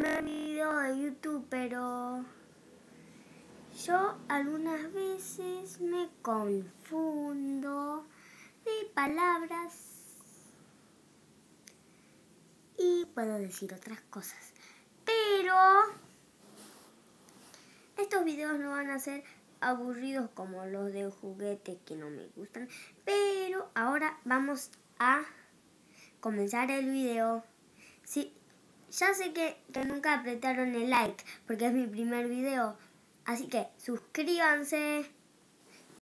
primer video de YouTube, pero yo algunas veces me confundo de palabras y puedo decir otras cosas. Pero estos videos no van a ser aburridos como los de juguetes que no me gustan. Pero ahora vamos a comenzar el video. Sí, ya sé que nunca apretaron el like porque es mi primer video. Así que suscríbanse